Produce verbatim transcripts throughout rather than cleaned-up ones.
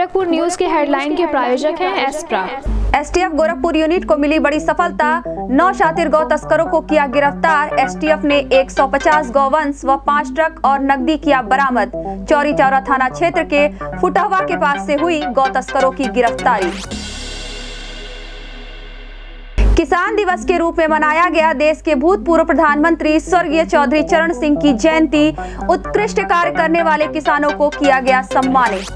Gorakhpur news के headline के प्रायोजक हैं एस्ट्रा। एसटीएफ गोरखपुर यूनिट को मिली बड़ी सफलता, नौ शातिर गौ तस्करों को किया गिरफ्तार। एसटीएफ ने एक सौ पचास गौवंश व पाँच ट्रक और नकदी किया बरामद। चौरी चौरा थाना क्षेत्र के फुटहवा के पास से हुई गौ तस्करों की गिरफ्तारी। किसान दिवस के रूप में मनाया गया देश के भूतपूर्व प्रधानमंत्री स्वर्गीय चौधरी चरण सिंह की जयंती। उत्कृष्ट कार्य करने वाले किसानों को किया गया सम्मानित।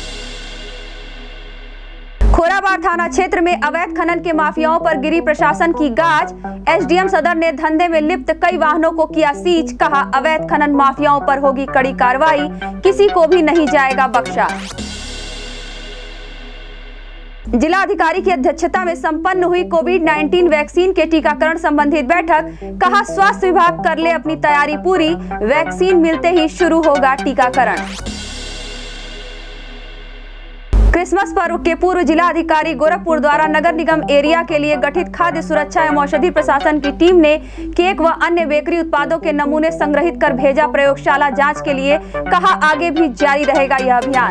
खोराबाड़ थाना क्षेत्र में अवैध खनन के माफियाओं पर गिरी प्रशासन की गाज। एसडीएम सदर ने धंधे में लिप्त कई वाहनों को किया सीज। कहा, अवैध खनन माफियाओं पर होगी कड़ी कार्रवाई, किसी को भी नहीं जाएगा बख्शा। जिला अधिकारी की अध्यक्षता में संपन्न हुई कोविड उन्नीस वैक्सीन के टीकाकरण संबंधित बैठक। कहा, स्वास्थ्य विभाग कर ले अपनी तैयारी पूरी, वैक्सीन मिलते ही शुरू होगा टीकाकरण। क्रिसमस पर्व के पूर्व जिला अधिकारी गोरखपुर द्वारा नगर निगम एरिया के लिए गठित खाद्य सुरक्षा एवं औषधि प्रशासन की टीम ने केक व अन्य बेकरी उत्पादों के नमूने संग्रहित कर भेजा प्रयोगशाला जांच के लिए। कहा, आगे भी जारी रहेगा यह अभियान।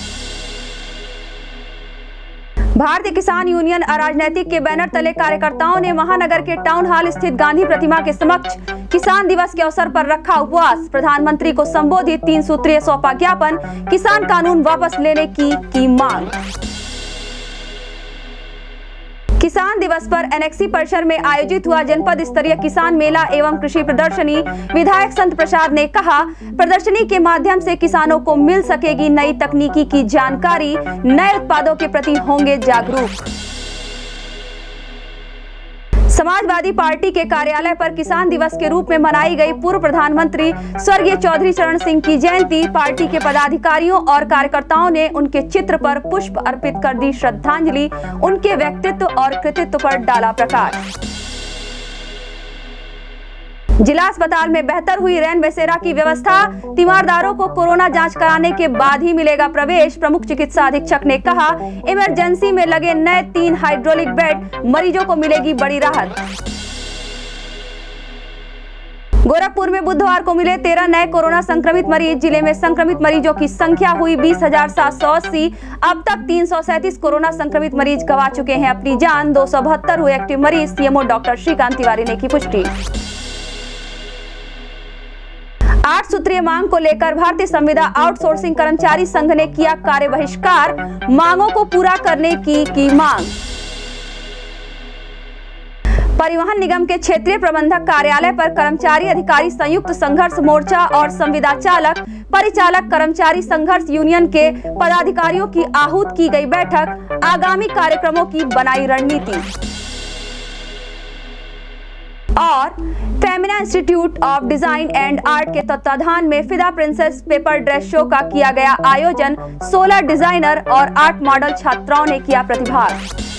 भारतीय किसान यूनियन अराजनैतिक के बैनर तले कार्यकर्ताओं ने महानगर के टाउन हॉल स्थित गांधी प्रतिमा के समक्ष किसान दिवस के अवसर पर रखा उपवास। प्रधानमंत्री को संबोधित तीन सूत्रीय सौंपा ज्ञापन, किसान कानून वापस लेने की की मांग। किसान दिवस पर एनेक्सी परिसर में आयोजित हुआ जनपद स्तरीय किसान मेला एवं कृषि प्रदर्शनी। विधायक संत प्रसाद ने कहा, प्रदर्शनी के माध्यम से किसानों को मिल सकेगी नई तकनीकी की जानकारी, नए उत्पादों के प्रति होंगे जागरूक। समाजवादी पार्टी के कार्यालय पर किसान दिवस के रूप में मनाई गई पूर्व प्रधानमंत्री स्वर्गीय चौधरी चरण सिंह की जयंती। पार्टी के पदाधिकारियों और कार्यकर्ताओं ने उनके चित्र पर पुष्प अर्पित कर दी श्रद्धांजलि, उनके व्यक्तित्व और कृतित्व पर डाला प्रकाश। जिला अस्पताल में बेहतर हुई रैन बसेरा की व्यवस्था। तीमारदारों को कोरोना जांच कराने के बाद ही मिलेगा प्रवेश। प्रमुख चिकित्सा अधीक्षक ने कहा, इमरजेंसी में लगे नए तीन हाइड्रोलिक बेड, मरीजों को मिलेगी बड़ी राहत। गोरखपुर में बुधवार को मिले तेरह नए कोरोना संक्रमित मरीज। जिले में संक्रमित मरीजों की संख्या हुई बीस हजार सात सौ अस्सी। अब तक तीन सौ सैंतीस कोरोना संक्रमित मरीज गंवा चुके हैं अपनी जान। दो सौ बहत्तर हुए एक्टिव मरीज। सीएमओ डॉक्टर श्रीकांत तिवारी ने की पुष्टि। आठ सूत्रीय मांग को लेकर भारतीय संविदा आउटसोर्सिंग कर्मचारी संघ ने किया कार्य बहिष्कार, मांगों को पूरा करने की की मांग। परिवहन निगम के क्षेत्रीय प्रबंधक कार्यालय पर कर्मचारी अधिकारी संयुक्त संघर्ष मोर्चा और संविदा चालक परिचालक कर्मचारी संघर्ष यूनियन के पदाधिकारियों की आहूत की गई बैठक। आगामी कार्यक्रमों की बनाई रणनीति। और Femina Institute of Design and Art के तत्वाधान में फिदा प्रिंसेस पेपर ड्रेस शो का किया गया आयोजन। सोलह डिजाइनर और आठ मॉडल छात्राओं ने किया प्रतिभाग।